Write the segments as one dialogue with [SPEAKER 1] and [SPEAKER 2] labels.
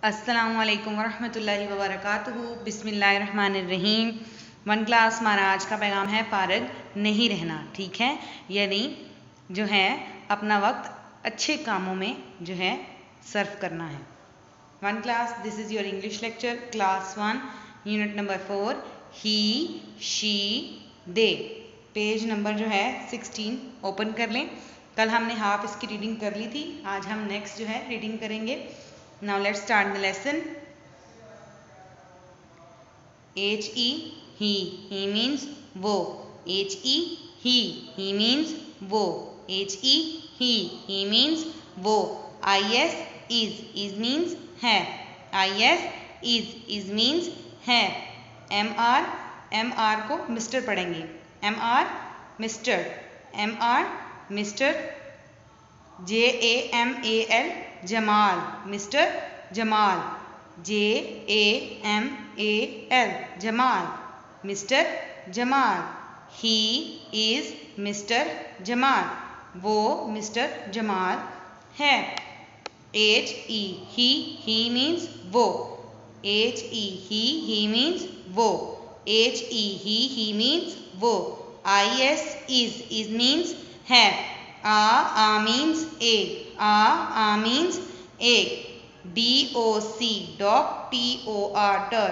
[SPEAKER 1] अस्सलामुअलैकुम वरहमतुल्लाहि वबरकातुहू। बिस्मिल्लाहिर्रहमानिर्रहीम। वन क्लास हमारा आज का पैगाम है फारिग नहीं रहना। ठीक है, यानी जो है अपना वक्त अच्छे कामों में जो है सर्व करना है। One class, this is your English lecture class 1 unit number 4 he she they. Page number जो है 16 ओपन कर लें। कल हमने हाफ इसकी रीडिंग कर ली थी, आज हम नेक्स्ट जो है रीडिंग करेंगे। Now let's start the lesson. He, he means वो। he means वो। he means वो। is means है। is means है। mr को मिस्टर पढ़ेंगे। mr mister. jamal Jamal, mister Jamal. jamal Jamal, mister Jamal. He is mister Jamal, वो मिस्टर जमाल है। he मीन्स वो। he मीन्स वो। he मीन्स वो। is मीन्स है। मीन्स एक। मीन्स एक। doctor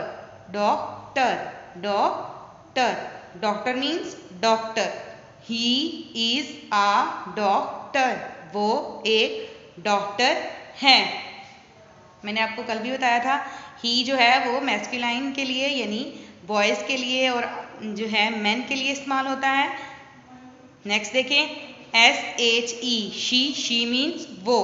[SPEAKER 1] doctor means doctor. He is a doctor, वो एक डॉक्टर है। मैंने आपको कल भी बताया था ही जो है वो मैस्कुलाइन के लिए यानी बॉयज़ के लिए और जो है मैन के लिए इस्तेमाल होता है। नेक्स्ट देखें, she शी मीन्स वो।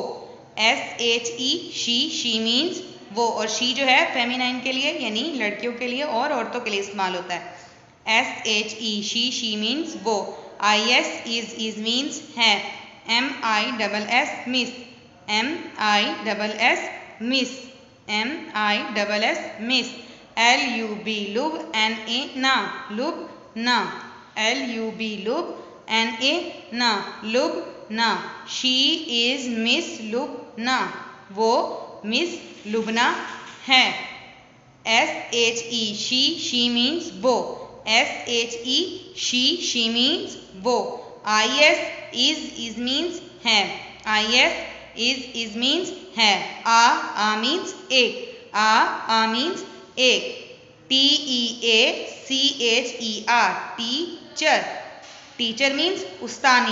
[SPEAKER 1] शी मीन्स वो, और शी जो है फेमिनाइन के लिए यानी लड़कियों के लिए और औरतों के लिए इस्तेमाल होता है। शी मीन्स वो। is मीन्स है। miss miss. मिस। lub ना। Lubna. She is miss Lubna, वो मिस लुबना है। शी मीन्स वो। शी मीन्स वो। is मीन्स है। is मीन्स है। मीन्स एक। मीन्स एक। टीचर। टीचर मीन्स उस्तानी।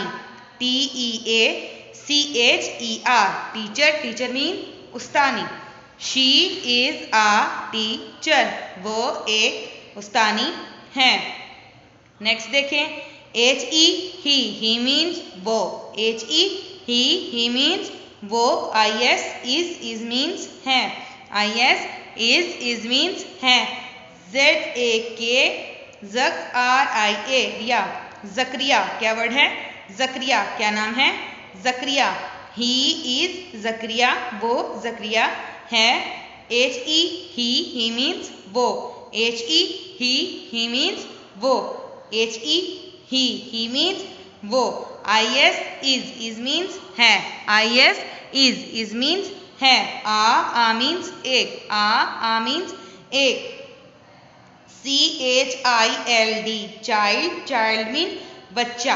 [SPEAKER 1] टीचर मीन्स उस्तानी। शी इज टीचर, वो एक उस्तानी है। नेक्स्ट देखें, ही मीन्स वो। ही मीन्स वो। is मीन्स है। is मीन्स है। ज़करिया क्या वर्ड है? ज़करिया क्या नाम है? ज़करिया। ही इज ज़करिया, वो ज़करिया है। ही मीन्स वो। ही मीन्स वो। ही मीन्स वो। is मीन्स है। is मीन्स है। मीन्स एक। मीन्स एक। चाइल्ड मीन बच्चा।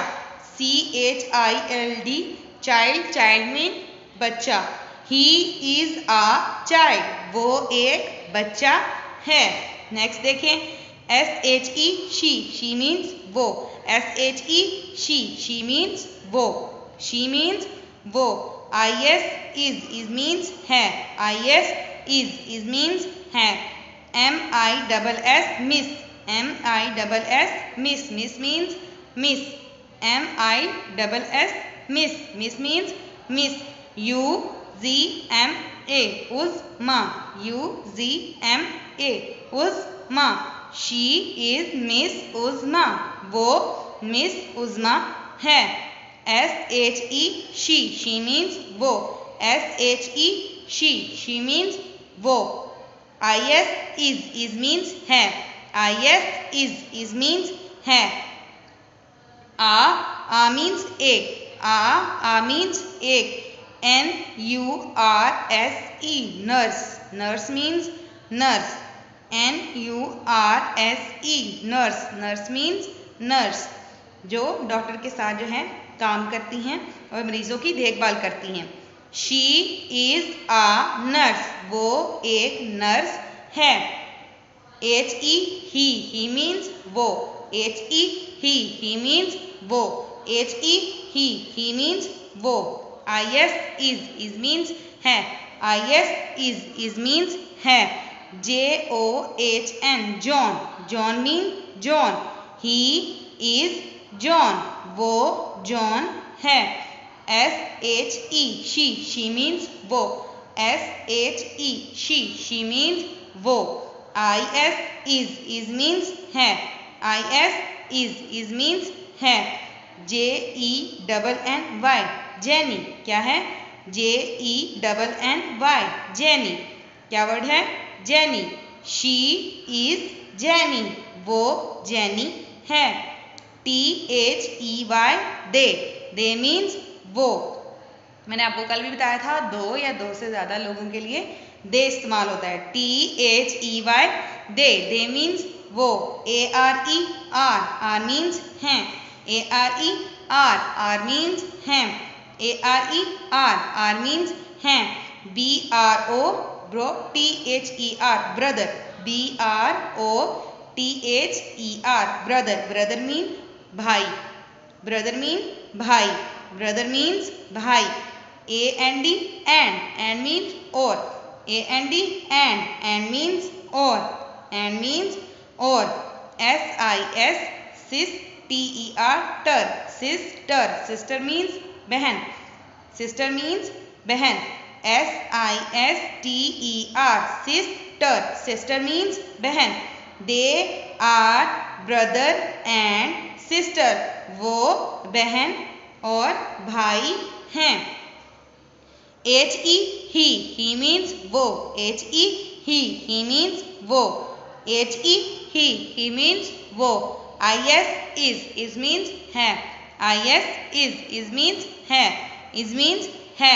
[SPEAKER 1] चाइल्ड मीन बच्चा। ही इज चाइल्ड, वो एक बच्चा है। नेक्स्ट देखें, शी मीन्स वो। शी मीन्स वो। वो। is मीन्स है। is मीन्स है। Miss means miss. Miss means miss. Uzma. Uzma. She is miss Uzma, वो मिस उज़्मा है। शी मीन्स वो। शी मीन्स वो। is मीन्स है। is मीन्स है। मीन्स एक। मीन्स एक। N-U-R-S-E, nurse. Nurse means nurse. N-U-R-S-E, nurse. Nurse means nurse. जो डॉक्टर के साथ जो है काम करती हैं और मरीजों की देखभाल करती हैं. She is a nurse. वो एक नर्स है. H-E, he means वो. H-E, he means वो. H-E, he means वो. I-S, is means है. I-S, is means है. J-O-H-N, John. John means John. He is John. वो John है. S-H-E, she means वो. S-H-E, she means वो. I-S, is means है. I-S, is means है. J-E-N-N-Y, Jenny. क्या है? J-E-N-N-Y, Jenny. क्या वर्ड है? Jenny. She is Jenny. वो Jenny है. T-H-E-Y, they means वो. मैंने आपको कल भी बताया था, दो या दो से ज्यादा लोगों के लिए दे इस्तेमाल होता है. T-H-E-Y, they means वो. A-R-E-R, means हैं. A-R-E-R, means हैं. A-R-E-R, means हैं. B-R-O, bro. T-H-E-R, brother. B-R-O-T-H-E-R, brother. Brother mean भाई. Brother mean भाई. Brother means भाई. A-N-D, and means or. A-N-D, and means or. And means or. S-I-S, sis, T-E-R, ter. Sister. Sister means बहन. Sister means बहन. S-I-S-T-E-R, sister. Sister means बहन. They are brother and sister. वो बहन और भाई हैं. H-E, he means वो. H-E, he means वो. H-E, he means वो. I-S, is means है. I-S, is means है. Is means है.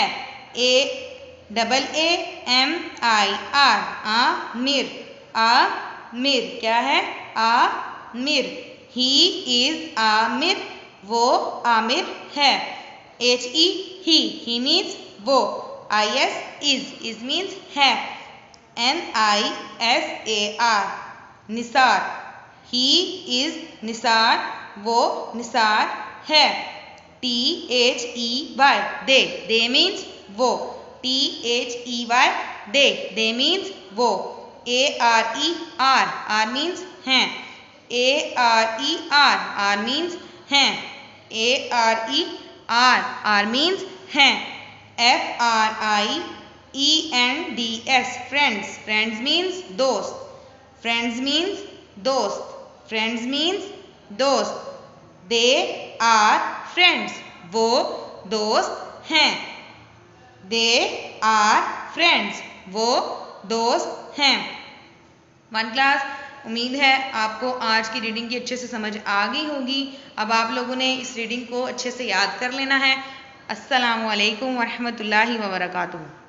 [SPEAKER 1] A-M-I-R, Amir. Amir. क्या है? Amir. He is Amir. वो आमिर है. H-E, he means वो. I-S, is means है. N-I-S-A-R, Nisar. He is Nisar. वो निसार है. T-H-E-Y, they means वो. T-H-E-Y, they means वो. A-R-E-R, means हैं. A-R-E-R, means हैं. A-R-E-R, means हैं. F-R-I-E-N-D-S, friends. Friends means दोस्त. Friends means दोस्त. Friends means दोस्त. They are friends. वो दोस्त हैं. They are friends. वो दोस्त हैं. वन क्लास, उम्मीद है आपको आज की रीडिंग की अच्छे से समझ आ गई होगी. अब आप लोगों ने इस रीडिंग को अच्छे से याद कर लेना है. अस्सलामु अलैकुम वरहमतुल्लाहि वबरकातुहू.